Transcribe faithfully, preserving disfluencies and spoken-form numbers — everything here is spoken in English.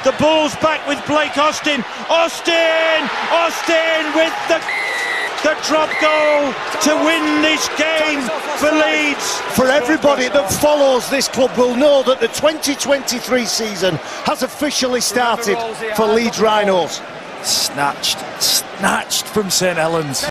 The Bulls back with Blake Austin. Austin! Austin with the, the drop goal to win this game for Leeds. For everybody that follows this club will know that the twenty twenty-three season has officially started for Leeds Rhinos. Snatched, snatched from St Helens.